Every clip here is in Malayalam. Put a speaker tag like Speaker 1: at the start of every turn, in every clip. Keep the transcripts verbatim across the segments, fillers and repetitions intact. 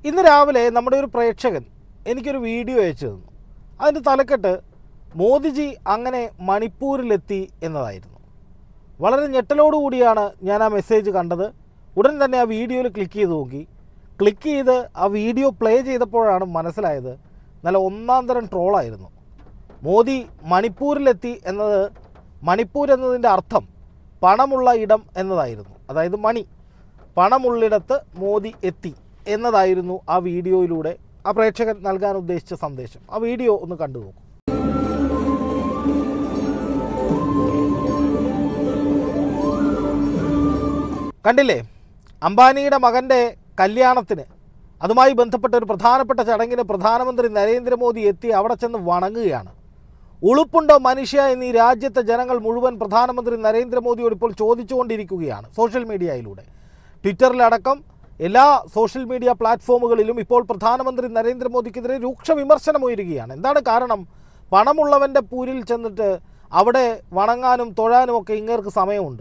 Speaker 1: ഇന്ന് രാവിലെ നമ്മുടെ ഒരു പ്രേക്ഷകൻ എനിക്കൊരു വീഡിയോ അയച്ചു തന്നു. അതിൻ്റെ തലക്കെട്ട് മോദിജി അങ്ങനെ മണിപ്പൂരിലെത്തി എന്നതായിരുന്നു. വളരെ ഞെട്ടലോടുകൂടിയാണ് ഞാൻ ആ മെസ്സേജ് കണ്ടത്. ഉടൻ തന്നെ ആ വീഡിയോയിൽ ക്ലിക്ക് ചെയ്ത് നോക്കി. ക്ലിക്ക് ചെയ്ത് ആ വീഡിയോ പ്ലേ ചെയ്തപ്പോഴാണ് മനസ്സിലായത് നല്ല ഒന്നാം തരം ട്രോളായിരുന്നു. മോദി മണിപ്പൂരിലെത്തി എന്നത്, മണിപ്പൂർ എന്നതിൻ്റെ അർത്ഥം പണമുള്ള ഇടം എന്നതായിരുന്നു. അതായത് മണി, പണമുള്ളിടത്ത് മോദി എത്തി എന്നതായിരുന്നു ആ വീഡിയോയിലൂടെ ആ പ്രേക്ഷകൻ നൽകാൻ ഉദ്ദേശിച്ച സന്ദേശം. ആ വീഡിയോ ഒന്ന് കണ്ടു നോക്കൂ. കണ്ടില്ലേ, അംബാനിയുടെ മകൻ്റെ കല്യാണത്തിന്, അതുമായി ബന്ധപ്പെട്ട ഒരു പ്രധാനപ്പെട്ട ചടങ്ങിന് പ്രധാനമന്ത്രി നരേന്ദ്രമോദി എത്തി അവിടെ ചെന്ന് വണങ്ങുകയാണ്. ഉളുപ്പുണ്ടോ മനുഷ്യ എന്നീ രാജ്യത്തെ ജനങ്ങൾ മുഴുവൻ പ്രധാനമന്ത്രി നരേന്ദ്രമോദിയോട് ഇപ്പോൾ ചോദിച്ചുകൊണ്ടിരിക്കുകയാണ് സോഷ്യൽ മീഡിയയിലൂടെ. ട്വിറ്ററിലടക്കം എല്ലാ സോഷ്യൽ മീഡിയ പ്ലാറ്റ്ഫോമുകളിലും ഇപ്പോൾ പ്രധാനമന്ത്രി നരേന്ദ്രമോദിക്കെതിരെ രൂക്ഷ വിമർശനം ഉയരുകയാണ്. എന്താണ് കാരണം? പണമുള്ളവൻ്റെ പൂരിൽ ചെന്നിട്ട് അവിടെ വണങ്ങാനും തൊഴാനും ഒക്കെ ഇങ്ങേർക്ക് സമയമുണ്ട്.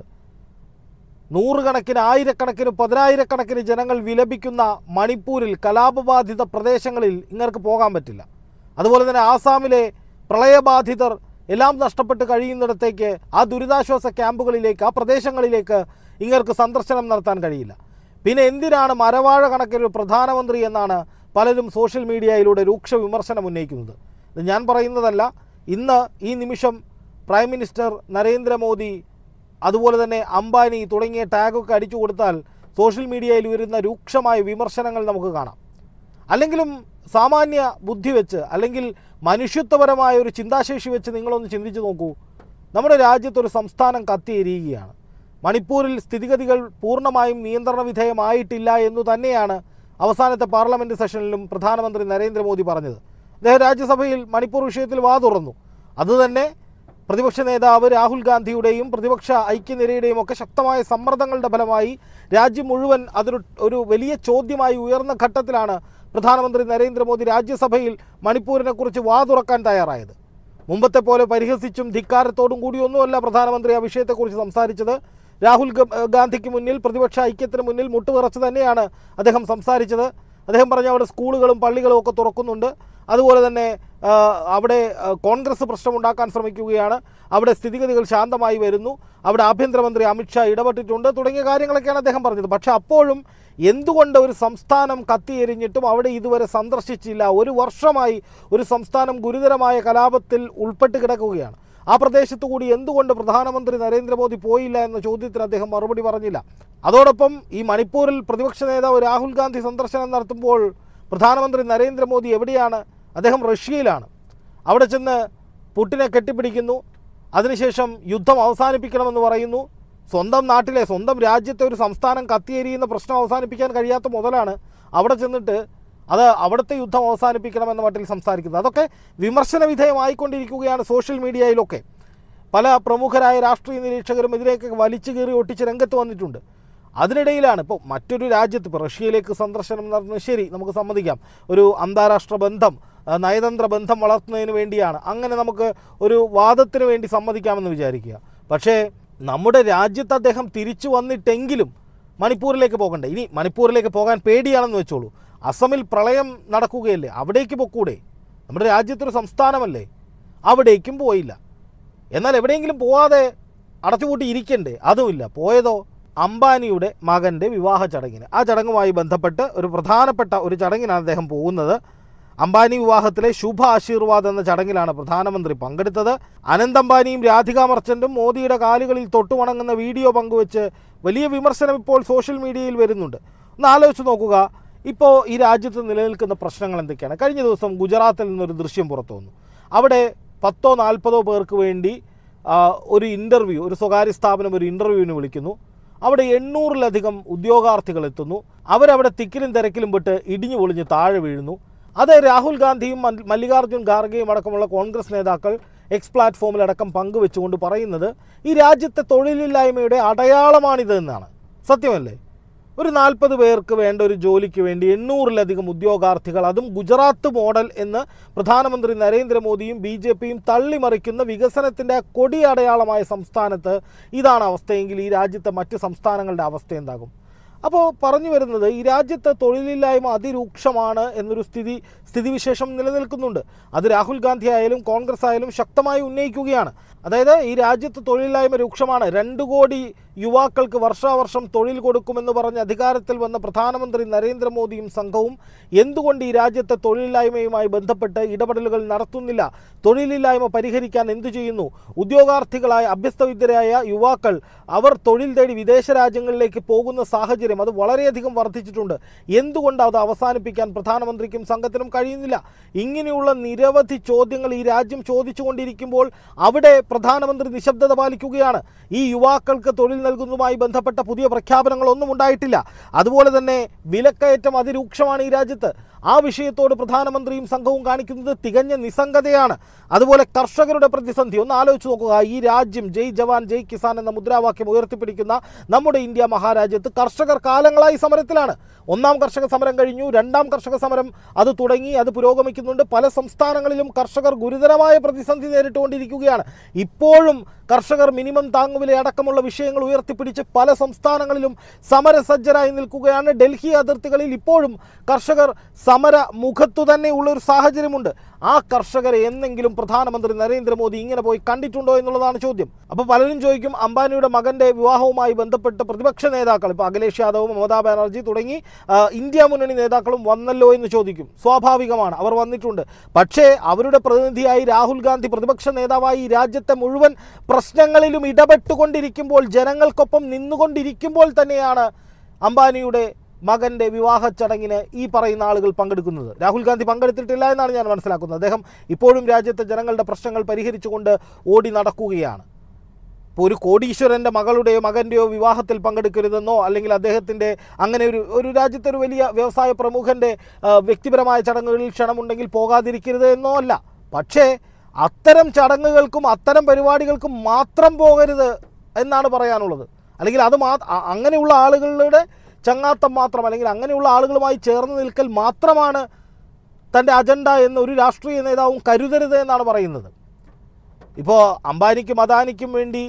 Speaker 1: നൂറുകണക്കിന്, ആയിരക്കണക്കിന്, പതിനായിരക്കണക്കിന് ജനങ്ങൾ വിലപിക്കുന്ന മണിപ്പൂരിൽ, കലാപബാധിത പ്രദേശങ്ങളിൽ ഇങ്ങേർക്ക് പോകാൻ പറ്റില്ല. അതുപോലെ തന്നെ ആസാമിലെ പ്രളയബാധിതർ എല്ലാം നഷ്ടപ്പെട്ട് കഴിയുന്നിടത്തേക്ക്, ആ ദുരിതാശ്വാസ ക്യാമ്പുകളിലേക്ക്, ആ പ്രദേശങ്ങളിലേക്ക് ഇങ്ങേർക്ക് സന്ദർശനം നടത്താൻ കഴിയില്ല. പിന്നെ എന്തിനാണ് മരവാഴ കണക്കിനൊരു പ്രധാനമന്ത്രി എന്നാണ് പലരും സോഷ്യൽ മീഡിയയിലൂടെ രൂക്ഷ വിമർശനം ഉന്നയിക്കുന്നത്. ഇത് ഞാൻ പറയുന്നതല്ല. ഇന്ന് ഈ നിമിഷം പ്രൈം മിനിസ്റ്റർ നരേന്ദ്രമോദി, അതുപോലെ തന്നെ അംബാനി തുടങ്ങിയ ടാഗൊക്കെ അടിച്ചു കൊടുത്താൽ സോഷ്യൽ മീഡിയയിൽ വരുന്ന രൂക്ഷമായ വിമർശനങ്ങൾ നമുക്ക് കാണാം. അല്ലെങ്കിലും സാമാന്യ ബുദ്ധി വെച്ച്, അല്ലെങ്കിൽ മനുഷ്യത്വപരമായ ഒരു ചിന്താശേഷി വെച്ച് നിങ്ങളൊന്ന് ചിന്തിച്ച് നോക്കൂ. നമ്മുടെ രാജ്യത്തൊരു സംസ്ഥാനം കത്തിയെരിയുകയാണ്. മണിപ്പൂരിൽ സ്ഥിതിഗതികൾ പൂർണ്ണമായും നിയന്ത്രണ വിധേയമായിട്ടില്ല എന്നു തന്നെയാണ് അവസാനത്തെ പാർലമെൻറ്റ് സെഷനിലും പ്രധാനമന്ത്രി നരേന്ദ്രമോദി പറഞ്ഞത്. അദ്ദേഹം രാജ്യസഭയിൽ മണിപ്പൂർ വിഷയത്തിൽ വാ തുറന്നു. അതുതന്നെ പ്രതിപക്ഷ നേതാവ് രാഹുൽ ഗാന്ധിയുടെയും പ്രതിപക്ഷ ഐക്യനിരയുടെയും ഒക്കെ ശക്തമായ സമ്മർദ്ദങ്ങളുടെ ഫലമായി രാജ്യം മുഴുവൻ അതൊരു ഒരു വലിയ ചോദ്യമായി ഉയർന്ന ഘട്ടത്തിലാണ് പ്രധാനമന്ത്രി നരേന്ദ്രമോദി രാജ്യസഭയിൽ മണിപ്പൂരിനെക്കുറിച്ച് വാ തുറക്കാൻ തയ്യാറായത്. മുമ്പത്തെ പോലെ പരിഹസിച്ചും ധിക്കാരത്തോടും കൂടിയൊന്നുമല്ല പ്രധാനമന്ത്രി ആ വിഷയത്തെക്കുറിച്ച് സംസാരിച്ചത്. രാഹുൽ ഗാന്ധിക്ക് മുന്നിൽ, പ്രതിപക്ഷ ഐക്യത്തിന് മുന്നിൽ മുട്ടുവിറച്ച് തന്നെയാണ് അദ്ദേഹം സംസാരിച്ചത്. അദ്ദേഹം പറഞ്ഞ അവിടെ സ്കൂളുകളും പള്ളികളും ഒക്കെ തുറക്കുന്നുണ്ട്, അതുപോലെ തന്നെ അവിടെ കോൺഗ്രസ് പ്രശ്നമുണ്ടാക്കാൻ ശ്രമിക്കുകയാണ്, അവിടെ സ്ഥിതിഗതികൾ ശാന്തമായി വരുന്നു, അവിടെ ആഭ്യന്തരമന്ത്രി അമിത്ഷാ ഇടപെട്ടിട്ടുണ്ട് തുടങ്ങിയ കാര്യങ്ങളൊക്കെയാണ് അദ്ദേഹം പറഞ്ഞത്. പക്ഷേ അപ്പോഴും എന്തുകൊണ്ട് ഒരു സംസ്ഥാനം കത്തിയെരിഞ്ഞിട്ടും അവിടെ ഇതുവരെ സന്ദർശിച്ചില്ല? ഒരു വർഷമായി ഒരു സംസ്ഥാനം ഗുരുതരമായ കലാപത്തിൽ ഉൾപ്പെട്ട് കിടക്കുകയാണ്. ആ പ്രദേശത്തു കൂടി എന്തുകൊണ്ട് പ്രധാനമന്ത്രി നരേന്ദ്രമോദി പോയില്ല എന്ന ചോദ്യത്തിന് അദ്ദേഹം മറുപടി പറഞ്ഞില്ല. അതോടൊപ്പം ഈ മണിപ്പൂരിൽ പ്രതിപക്ഷ നേതാവ് രാഹുൽ ഗാന്ധി സന്ദർശനം നടത്തുമ്പോൾ പ്രധാനമന്ത്രി നരേന്ദ്രമോദി എവിടെയാണ്? അദ്ദേഹം റഷ്യയിലാണ്. അവിടെ ചെന്ന് പുടിനെ കെട്ടിപ്പിടിക്കുന്നു. അതിനുശേഷം യുദ്ധം അവസാനിപ്പിക്കണമെന്ന് പറയുന്നു. സ്വന്തം നാട്ടിലെ, സ്വന്തം രാജ്യത്തെ ഒരു സംസ്ഥാനം കത്തിയെരിയുന്ന പ്രശ്നം അവസാനിപ്പിക്കാൻ കഴിയാത്ത മുതലാണ് അവിടെ ചെന്നിട്ട് അത് അവിടുത്തെ യുദ്ധം അവസാനിപ്പിക്കണമെന്ന മട്ടിൽ സംസാരിക്കുന്നത്. അതൊക്കെ വിമർശന വിധേയമായിക്കൊണ്ടിരിക്കുകയാണ് സോഷ്യൽ മീഡിയയിലൊക്കെ. പല പ്രമുഖരായ രാഷ്ട്രീയ നിരീക്ഷകരും ഇതിലേക്ക് വലിച്ചു കീറി ഒട്ടിച്ച് രംഗത്ത് വന്നിട്ടുണ്ട്. അതിനിടയിലാണ് ഇപ്പോൾ മറ്റൊരു രാജ്യത്ത്, ഇപ്പോൾ റഷ്യയിലേക്ക് സന്ദർശനം നടത്തുന്നത് ശരി, നമുക്ക് സമ്മതിക്കാം, ഒരു അന്താരാഷ്ട്ര ബന്ധം, നയതന്ത്ര ബന്ധം വളർത്തുന്നതിന് വേണ്ടിയാണ്, അങ്ങനെ നമുക്ക് ഒരു വാദത്തിന് വേണ്ടി സമ്മതിക്കാമെന്ന് വിചാരിക്കുക. പക്ഷേ നമ്മുടെ രാജ്യത്ത് അദ്ദേഹം തിരിച്ചു വന്നിട്ടെങ്കിലും മണിപ്പൂരിലേക്ക് പോകണ്ടേ? ഇനി മണിപ്പൂരിലേക്ക് പോകാൻ പേടിയാണെന്ന് വെച്ചോളൂ. അസമിൽ പ്രളയം നടക്കുകയല്ലേ, അവിടേക്ക് പൊക്കൂടെ? നമ്മുടെ രാജ്യത്തൊരു സംസ്ഥാനമല്ലേ, അവിടേക്കും പോയില്ല. എന്നാൽ എവിടെയെങ്കിലും പോവാതെ അടച്ചുപൂട്ടി ഇരിക്കണ്ടേ? അതുമില്ല. പോയതോ അംബാനിയുടെ മകൻ്റെ വിവാഹ ചടങ്ങിന്. ആ ചടങ്ങുമായി ബന്ധപ്പെട്ട് ഒരു പ്രധാനപ്പെട്ട ഒരു ചടങ്ങിനാണ് അദ്ദേഹം പോകുന്നത്. അംബാനി വിവാഹത്തിലെ ശുഭ ആശീർവാദ് എന്ന ചടങ്ങിലാണ് പ്രധാനമന്ത്രി പങ്കെടുത്തത്. അനന്ത് അംബാനിയും രാധിക മർച്ചൻറ്റും മോദിയുടെ കാലുകളിൽ തൊട്ടുവണങ്ങുന്ന വീഡിയോ പങ്കുവെച്ച് വലിയ വിമർശനം ഇപ്പോൾ സോഷ്യൽ മീഡിയയിൽ വരുന്നുണ്ട്. ഒന്ന് ആലോചിച്ച് നോക്കുക, ഇപ്പോൾ ഈ രാജ്യത്ത് നിലനിൽക്കുന്ന പ്രശ്നങ്ങൾ എന്തൊക്കെയാണ്? കഴിഞ്ഞ ദിവസം ഗുജറാത്തിൽ നിന്നൊരു ദൃശ്യം പുറത്തു വന്നു. അവിടെ പത്തോ നാൽപ്പതോ പേർക്ക് വേണ്ടി ഒരു ഇൻ്റർവ്യൂ, ഒരു സ്വകാര്യ സ്ഥാപനം ഒരു ഇൻ്റർവ്യൂവിന് വിളിക്കുന്നു. അവിടെ എണ്ണൂറിലധികം ഉദ്യോഗാർത്ഥികൾ എത്തുന്നു. അവരവിടെ തിക്കിലും തിരക്കിലും പെട്ട് ഇടിഞ്ഞു പൊളിഞ്ഞ് താഴെ വീഴുന്നു. അത് രാഹുൽ ഗാന്ധിയും മല്ലികാർജ്ജുൻ ഖാർഗെയും അടക്കമുള്ള കോൺഗ്രസ് നേതാക്കൾ എക്സ് പ്ലാറ്റ്ഫോമിലടക്കം പങ്കുവെച്ചുകൊണ്ട് പറയുന്നത് ഈ രാജ്യത്തെ തൊഴിലില്ലായ്മയുടെ അടയാളമാണിത് എന്നാണ്. സത്യമല്ലേ? ഒരു നാൽപ്പത് പേർക്ക് വേണ്ട ഒരു ജോലിക്ക് വേണ്ടി എണ്ണൂറിലധികം ഉദ്യോഗാർത്ഥികൾ, അതും ഗുജറാത്ത് മോഡൽ എന്ന് പ്രധാനമന്ത്രി നരേന്ദ്രമോദിയും ബി ജെ പിയും തള്ളിമറിക്കുന്ന വികസനത്തിൻ്റെ കൊടി അടയാളമായ സംസ്ഥാനത്ത് ഇതാണ് അവസ്ഥയെങ്കിൽ ഈ രാജ്യത്തെ മറ്റ് സംസ്ഥാനങ്ങളുടെ അവസ്ഥ എന്താകും? അപ്പോൾ പറഞ്ഞു വരുന്നത് ഈ രാജ്യത്തെ തൊഴിലില്ലായ്മ അതിരൂക്ഷമാണ് എന്നൊരു സ്ഥിതി സ്ഥിതിവിശേഷം നിലനിൽക്കുന്നുണ്ട്. അത് രാഹുൽ ഗാന്ധി ആയാലും കോൺഗ്രസ് ആയാലും ശക്തമായി ഉന്നയിക്കുകയാണ്. അതായത് ഈ രാജ്യത്ത് തൊഴിലില്ലായ്മ രൂക്ഷമാണ്. രണ്ട് കോടി യുവാക്കൾക്ക് വർഷാവർഷം തൊഴിൽ കൊടുക്കുമെന്ന് പറഞ്ഞ് അധികാരത്തിൽ വന്ന പ്രധാനമന്ത്രി നരേന്ദ്രമോദിയും സംഘവും എന്തുകൊണ്ട് ഈ രാജ്യത്തെ തൊഴിലില്ലായ്മയുമായി ബന്ധപ്പെട്ട് ഇടപെടലുകൾ നടത്തുന്നില്ല? തൊഴിലില്ലായ്മ പരിഹരിക്കാൻ എന്തു ചെയ്യുന്നു? ഉദ്യോഗാർത്ഥികളായ അഭ്യസ്തവിദ്യരായ യുവാക്കൾ അവർ തൊഴിൽ തേടി വിദേശ രാജ്യങ്ങളിലേക്ക് പോകുന്ന സാഹചര്യം അത് വളരെയധികം വർദ്ധിച്ചിട്ടുണ്ട്. എന്തുകൊണ്ട് അത് അവസാനിപ്പിക്കാൻ പ്രധാനമന്ത്രിക്കും സംഘത്തിനും കഴിയുന്നില്ല? ഇങ്ങനെയുള്ള നിരവധി ചോദ്യങ്ങൾ ഈ രാജ്യം ചോദിച്ചുകൊണ്ടിരിക്കുമ്പോൾ അവിടെ പ്രധാനമന്ത്രി നിശബ്ദത പാലിക്കുകയാണ്. ഈ യുവാക്കൾക്ക് തൊഴിൽ നൽകുന്നതുമായി ബന്ധപ്പെട്ട പുതിയ പ്രഖ്യാപനങ്ങളൊന്നും ഉണ്ടായിട്ടില്ല. അതുപോലെ തന്നെ വിലക്കയറ്റം അതിരൂക്ഷമാണ് ഈ രാജ്യത്ത്. ആ വിഷയത്തോട് പ്രധാനമന്ത്രിയും സംഘവും കാണിക്കുന്നത് തികഞ്ഞ നിസ്സംഗതയാണ്. അതുപോലെ കർഷകരുടെ പ്രതിസന്ധി ഒന്ന് ആലോചിച്ച് നോക്കുക. ഈ രാജ്യം ജയ് ജവാൻ ജയ് കിസാൻ എന്ന മുദ്രാവാക്യം ഉയർത്തിപ്പിടിക്കുന്ന നമ്മുടെ ഇന്ത്യ മഹാരാജ്യത്ത് കർഷകർ കാലങ്ങളായി സമരത്തിലാണ്. ഒന്നാം കർഷക സമരം കഴിഞ്ഞു, രണ്ടാം കർഷക സമരം അത് തുടങ്ങി, അത് പുരോഗമിക്കുന്നുണ്ട്. പല സംസ്ഥാനങ്ങളിലും കർഷകർ ഗുരുതരമായ പ്രതിസന്ധി നേരിട്ടുകൊണ്ടിരിക്കുകയാണ്. ഇപ്പോഴും കർഷകർ മിനിമം താങ്ങുവില അടക്കമുള്ള വിഷയങ്ങൾ ഉയർത്തിപ്പിടിച്ച് പല സംസ്ഥാനങ്ങളിലും സമരസജ്ജരായി നിൽക്കുകയാണ്. ഡൽഹി അതിർത്തികളിൽ ഇപ്പോഴും കർഷകർ സമര മുഖത്തു തന്നെ ഉള്ളൊരു സാഹചര്യമുണ്ട്. ആ കർഷകരെ എന്നെങ്കിലും പ്രധാനമന്ത്രി നരേന്ദ്രമോദി ഇങ്ങനെ പോയി കണ്ടിട്ടുണ്ടോ എന്നുള്ളതാണ് ചോദ്യം. അപ്പോൾ പലരും ചോദിക്കും, അംബാനിയുടെ മകൻ്റെ വിവാഹവുമായി ബന്ധപ്പെട്ട് പ്രതിപക്ഷ നേതാക്കൾ ഇപ്പോൾ അഖിലേഷ് യാദവും മമതാ ബാനർജി തുടങ്ങി ഇന്ത്യ മുന്നണി നേതാക്കളും വന്നല്ലോ എന്ന് ചോദിക്കും. സ്വാഭാവികമാണ്, അവർ വന്നിട്ടുണ്ട്. പക്ഷേ അവരുടെ പ്രതിനിധിയായി രാഹുൽ ഗാന്ധി പ്രതിപക്ഷ നേതാവായി ഈ രാജ്യത്തെ മുഴുവൻ പ്രശ്നങ്ങളിലും ഇടപെട്ടുകൊണ്ടിരിക്കുമ്പോൾ, ജനങ്ങൾക്കൊപ്പം നിന്നുകൊണ്ടിരിക്കുമ്പോൾ തന്നെയാണ് അംബാനിയുടെ മകൻ്റെ വിവാഹ ചടങ്ങിന് ഈ പറയുന്ന ആളുകൾ പങ്കെടുക്കുന്നത്. രാഹുൽ ഗാന്ധി പങ്കെടുത്തിട്ടില്ല എന്നാണ് ഞാൻ മനസ്സിലാക്കുന്നത്. അദ്ദേഹം ഇപ്പോഴും രാജ്യത്തെ ജനങ്ങളുടെ പ്രശ്നങ്ങൾ പരിഹരിച്ചുകൊണ്ട് ഓടി നടക്കുകയാണ്. ഇപ്പോൾ ഒരു കോടീശ്വരൻ്റെ മകളുടെയോ മകൻ്റെയോ വിവാഹത്തിൽ പങ്കെടുക്കരുതെന്നോ അല്ലെങ്കിൽ അദ്ദേഹത്തിൻ്റെ അങ്ങനെ ഒരു ഒരു രാജ്യത്തെ ഒരു വലിയ വ്യവസായ പ്രമുഖൻ്റെ വ്യക്തിപരമായ ചടങ്ങുകളിൽ ക്ഷണമുണ്ടെങ്കിൽ പോകാതിരിക്കരുത് എന്നോ അല്ല. പക്ഷേ അത്തരം ചടങ്ങുകൾക്കും അത്തരം പരിപാടികൾക്കും മാത്രം പോകരുത് എന്നാണ് പറയാനുള്ളത്. അല്ലെങ്കിൽ അത് മാ അങ്ങനെയുള്ള ആളുകളുടെ ചങ്ങാത്തം മാത്രം അല്ലെങ്കിൽ അങ്ങനെയുള്ള ആളുകളുമായി ചേർന്ന് നിൽക്കൽ മാത്രമാണ് തൻ്റെ അജണ്ട എന്ന് ഒരു രാഷ്ട്രീയ നേതാവും കരുതരുത് എന്നാണ് പറയുന്നത്. ഇപ്പോൾ അംബാനിക്കും അദാനിക്കും വേണ്ടി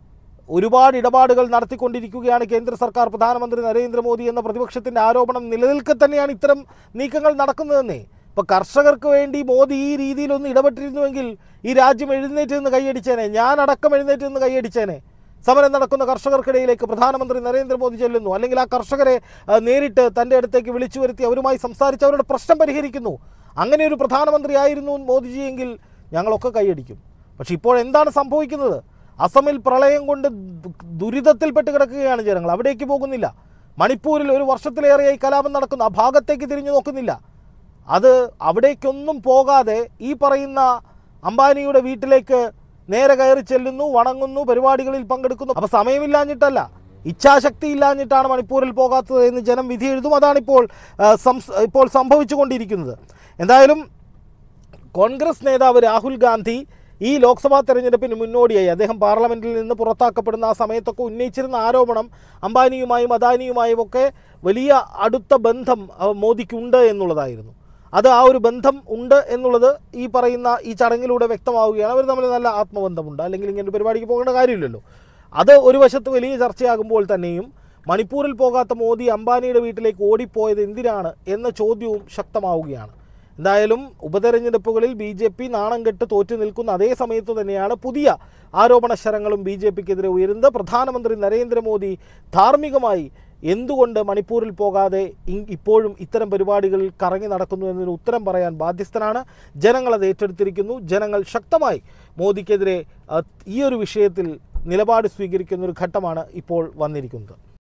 Speaker 1: ഒരുപാട് ഇടപാടുകൾ നടത്തിക്കൊണ്ടിരിക്കുകയാണ് കേന്ദ്ര സർക്കാർ, പ്രധാനമന്ത്രി നരേന്ദ്രമോദി എന്ന പ്രതിപക്ഷത്തിൻ്റെ ആരോപണം നിലനിൽക്കെ തന്നെയാണ് ഇത്തരം നീക്കങ്ങൾ നടക്കുന്നതെന്നേ. ഇപ്പോൾ കർഷകർക്ക് വേണ്ടി മോദി ഈ രീതിയിലൊന്ന് ഇടപെട്ടിരുന്നുവെങ്കിൽ ഈ രാജ്യം എഴുന്നേറ്റ് നിന്ന് കൈയടിച്ചേനെ, ഞാനടക്കം എഴുന്നേറ്റ് നിന്ന് കൈയടിച്ചേനെ. സമരം നടക്കുന്ന കർഷകർക്കിടയിലേക്ക് പ്രധാനമന്ത്രി നരേന്ദ്രമോദി ചെല്ലുന്നു, അല്ലെങ്കിൽ ആ കർഷകരെ നേരിട്ട് തൻ്റെ അടുത്തേക്ക് വിളിച്ചു വരുത്തി അവരുമായി സംസാരിച്ച് അവരുടെ പ്രശ്നം പരിഹരിക്കുന്നു. അങ്ങനെ ഒരു പ്രധാനമന്ത്രിയായിരുന്നു മോദിജിയെങ്കിൽ ഞങ്ങളൊക്കെ കൈയടിക്കും. പക്ഷെ ഇപ്പോൾ എന്താണ് സംഭവിക്കുന്നത്? അസമിൽ പ്രളയം കൊണ്ട് ദുരിതത്തിൽപ്പെട്ട് കിടക്കുകയാണ് ജനങ്ങൾ, അവിടേക്ക് പോകുന്നില്ല. മണിപ്പൂരിൽ ഒരു വർഷത്തിലേറെയായി കലാപം നടക്കുന്നു, ആ ഭാഗത്തേക്ക് തിരിഞ്ഞു നോക്കുന്നില്ല. അത് അവിടേക്കൊന്നും പോകാതെ ഈ പറയുന്ന അംബാനിയുടെ വീട്ടിലേക്ക് നേരെ കയറി ചെല്ലുന്നു, വണങ്ങുന്നു, പരിപാടികളിൽ പങ്കെടുക്കുന്നു. അപ്പോൾ സമയമില്ലാഞ്ഞിട്ടല്ല, ഇച്ഛാശക്തി ഇല്ലാഞ്ഞിട്ടാണ് മണിപ്പൂരിൽ പോകാത്തത് എന്ന് ജനം വിധി എഴുതും. അതാണിപ്പോൾ ഇപ്പോൾ സംഭവിച്ചുകൊണ്ടിരിക്കുന്നത്. എന്തായാലും കോൺഗ്രസ് നേതാവ് രാഹുൽ ഗാന്ധി ഈ ലോക്സഭാ തെരഞ്ഞെടുപ്പിന് മുന്നോടിയായി അദ്ദേഹം പാർലമെൻറ്റിൽ നിന്ന് പുറത്താക്കപ്പെടുന്ന ആ സമയത്തൊക്കെ ഉന്നയിച്ചിരുന്ന ആരോപണം അംബാനിയുമായും അദാനിയുമായും ഒക്കെ വലിയ അടുത്ത ബന്ധം മോദിക്കുണ്ട് എന്നുള്ളതായിരുന്നു. അത് ആ ഒരു ബന്ധം ഉണ്ട് എന്നുള്ളത് ഈ പറയുന്ന ഈ ചടങ്ങിലൂടെ വ്യക്തമാവുകയാണ്. അവർ തമ്മിൽ നല്ല ആത്മബന്ധമുണ്ട്, അല്ലെങ്കിൽ ഇങ്ങനെ ഒരു പരിപാടിക്ക് പോകേണ്ട കാര്യമില്ലല്ലോ. അത് ഒരു വശത്ത് വലിയ ചർച്ചയാകുമ്പോൾ തന്നെയും മണിപ്പൂരിൽ പോകാത്ത മോദി അംബാനിയുടെ വീട്ടിലേക്ക് ഓടിപ്പോയത് എന്തിനാണ് എന്ന ചോദ്യവും ശക്തമാവുകയാണ്. എന്തായാലും ഉപതെരഞ്ഞെടുപ്പുകളിൽ ബി ജെ പി നാണം കെട്ട് തോറ്റു നിൽക്കുന്ന അതേ സമയത്ത് തന്നെയാണ് പുതിയ ആരോപണ ശരങ്ങളും ബി ജെ പിക്കെതിരെ ഉയരുന്നത്. പ്രധാനമന്ത്രി നരേന്ദ്രമോദി ധാർമ്മികമായി എന്തുകൊണ്ട് മണിപ്പൂരിൽ പോകാതെ ഇപ്പോഴും ഇത്തരം പരിപാടികളിൽ കറങ്ങി നടക്കുന്നു എന്നതിന് ഉത്തരം പറയാൻ ബാധ്യസ്ഥനാണ്. ജനങ്ങളത് ഏറ്റെടുത്തിരിക്കുന്നു. ജനങ്ങൾ ശക്തമായി മോദിക്കെതിരെ ഈ ഒരു വിഷയത്തിൽ നിലപാട് സ്വീകരിക്കുന്ന ഒരു ഘട്ടമാണ് ഇപ്പോൾ വന്നിരിക്കുന്നത്.